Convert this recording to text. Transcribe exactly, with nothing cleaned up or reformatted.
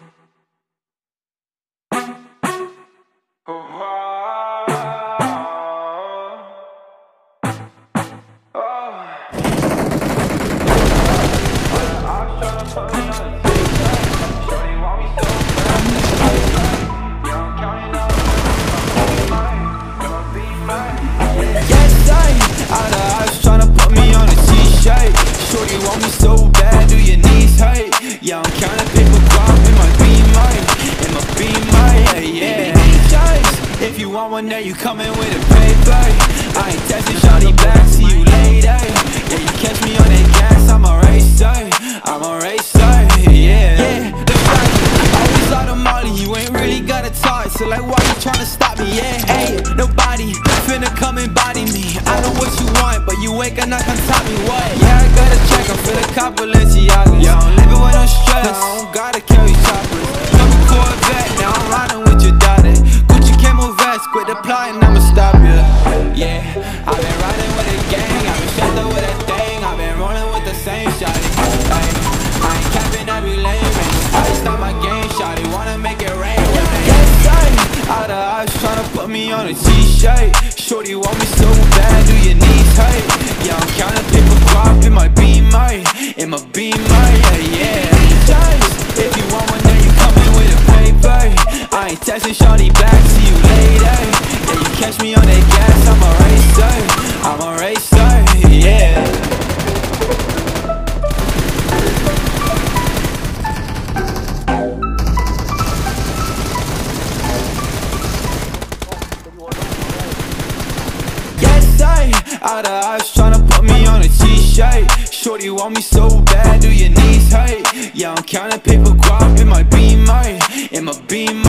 Yeah, I'm counting paper guap in my beam, mine, in my beam, mine, yeah, yeah. If you want one day, you coming with a paper. I ain't testing shawty back, see you later. Yeah, you catch me on that gas, I'm a racer, I'm a racer, yeah. Yeah, the fact, always out of Molly, you ain't really got a talk, so like why you tryna stop me, yeah. Hey, nobody finna come and body me. I know what you want, but you ain't gonna come top me, what? Yeah, I gotta check, I'm feeling Balenciaga. Yeah, I'm living with no stress, I don't gotta carry choppers. Come to Corvette, now I'm riding with your daughter. Gucci camo vest, quit applying, I'ma stop you. Yeah, I've been riding with a gang, I've been shut up with a thing, I've been rolling with the same shawty. Ay, I ain't capping every lane, man. I stop my game, shawty, wanna make it rain with me. Yes, I out of eyes tryna put me on a t-shirt. Shorty want me so bad, do your knees hurt? Yeah, I'm counting paper guap in my beamer, in my beamer, yeah, yeah. If you want one, then you coming with a paper. I ain't texting shawty back, see you later. Yeah, you catch me on that gas, I'm a racer, I'm a racer, yeah. Out of eyes tryna put me on a t-shirt. Shorty want me so bad, do your knees hurt? Yeah, I'm counting paper guap in my beamer, in my beamer.